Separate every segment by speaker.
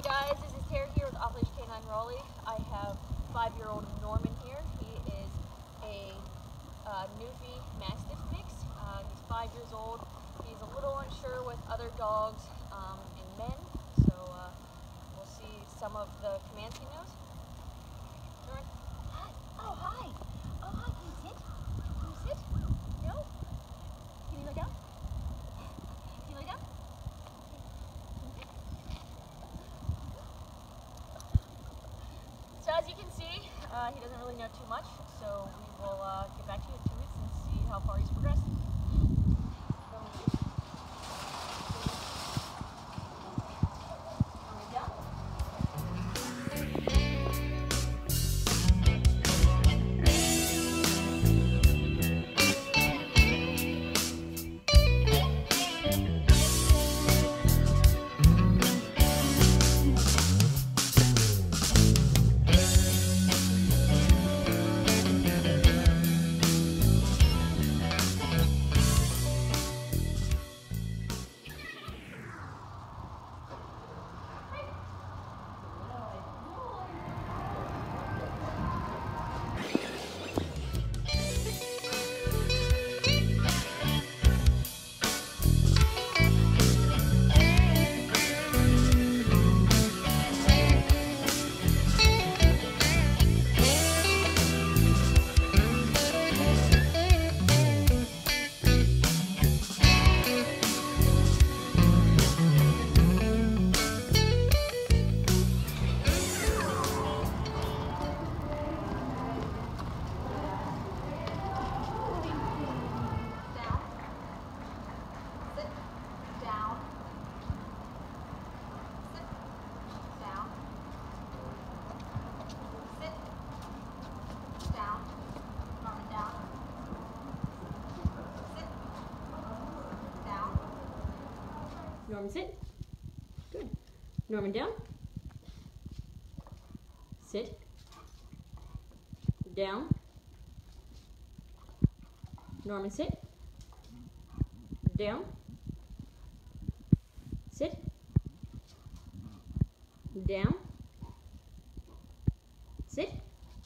Speaker 1: guys, this is Tara here with Off Leash Canine Raleigh. I have 5-year-old Norman here. He is a Newfie Mastiff mix. He's 5 years old. He's a little unsure with other dogs and men, so we'll see some of the commands he knows. Norman?
Speaker 2: Hi. Oh, hi. Oh, hi. Can you sit? Can you sit? No? Can you lay down? Can you lay down?
Speaker 1: So as you can see, he doesn't really know too much, so we will get back to you in 2 weeks and see how far he's progressed. Norman, sit. Good. Norman, down. Sit. Down. Norman, sit. Down. Sit. Down. Sit.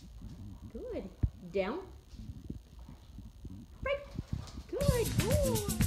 Speaker 1: Good. Down. Break. Good. Good.